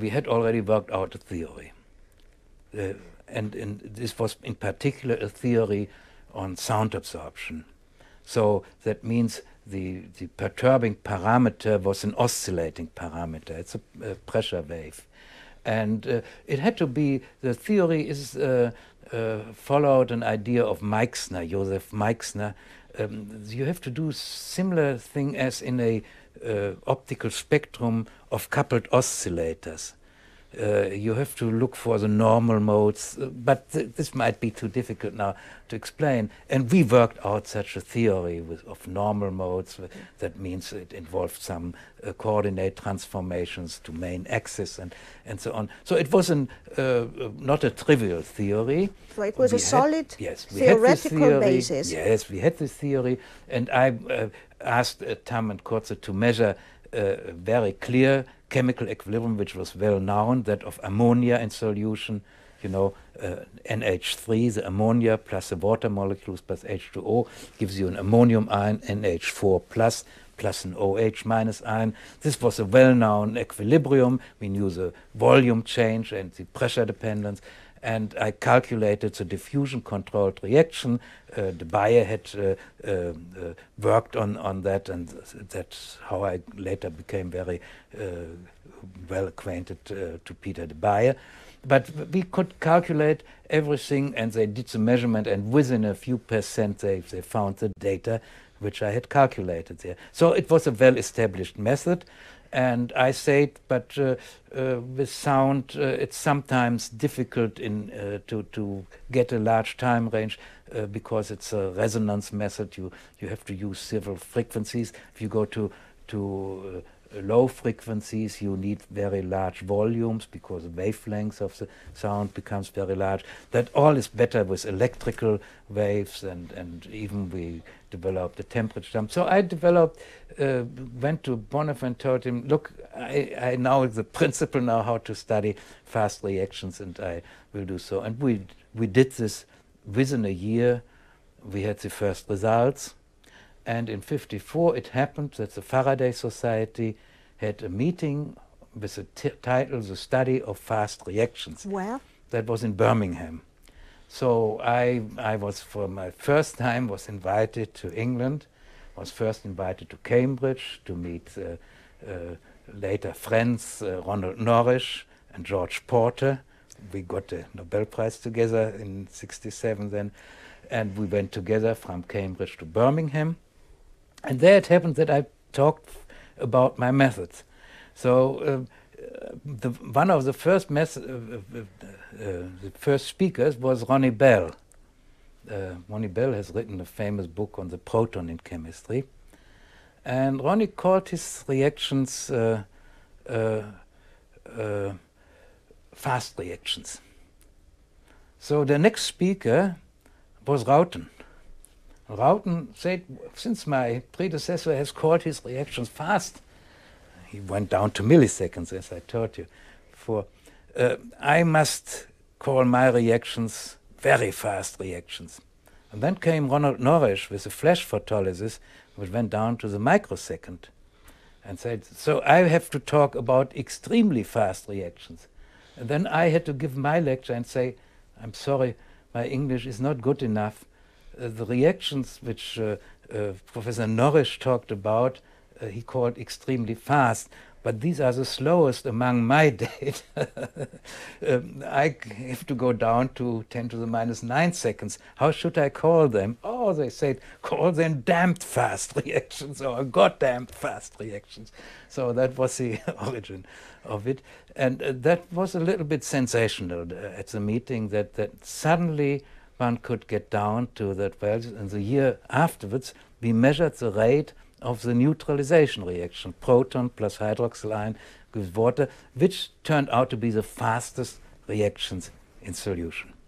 we had already worked out a theory. And this was in particular a theory on sound absorption. So that means the perturbing parameter was an oscillating parameter. It's a pressure wave. And it had to be, the theory is followed an idea of Meixner, Joseph Meixner. You have to do similar thing as in a optical spectrum of coupled oscillators. You have to look for the normal modes, but this might be too difficult now to explain. And we worked out such a theory of normal modes. That means it involved some coordinate transformations to main axis and so on. So it was not a trivial theory. So it was a solid theoretical basis. Yes, we had this theory, and I asked Tam and Kurze to measure very clear chemical equilibrium, which was well known, that of ammonia in solution, you know, NH3, the ammonia plus the water molecules plus H2O gives you an ammonium ion, NH4 plus an OH minus ion. This was a well-known equilibrium. We knew the volume change and the pressure dependence. And I calculated the diffusion-controlled reaction. De Baye had worked on that, and that's how I later became very well acquainted to Peter de Baye. But we could calculate everything, and they did the measurement, and within a few percent they found the data which I had calculated there. So it was a well-established method. And I said, but with sound, it's sometimes difficult to get a large time range because it's a resonance method. You have to use several frequencies. If you go to low frequencies, you need very large volumes because the wavelength of the sound becomes very large. That all is better with electrical waves, and even we developed the temperature jump. So I went to Bonhoeffer and told him, look, I know the principle now how to study fast reactions, and I will do so. And we did this within a year. We had the first results. And in '54 it happened that the Faraday Society had a meeting with the title, The Study of Fast Reactions. Where? That was in Birmingham. So I was, for my first time, was invited to England, was first invited to Cambridge to meet later friends, Ronald Norrish and George Porter. We got the Nobel Prize together in '67 then, and we went together from Cambridge to Birmingham. And there it happened that I talked about my methods. So one of the first speakers was Ronnie Bell. Ronnie Bell has written a famous book on the proton in chemistry. And Ronnie called his reactions fast reactions. So the next speaker was Rauten. Rauten said, since my predecessor has called his reactions fast, he went down to milliseconds, as I told you before, I must call my reactions very fast reactions. And then came Ronald Norrish with a flash photolysis, which went down to the microsecond, and said, so I have to talk about extremely fast reactions. And then I had to give my lecture and say, I'm sorry, my English is not good enough. The reactions which Professor Norrish talked about, he called extremely fast, but these are the slowest among my data. I have to go down to 10 to the minus 9 seconds. How should I call them? Oh, they said, call them damped fast reactions or goddamn fast reactions. So that was the origin of it. And that was a little bit sensational at the meeting, that suddenly one could get down to that value. And the year afterwards, we measured the rate of the neutralization reaction, proton plus hydroxyl ion with water, which turned out to be the fastest reactions in solution.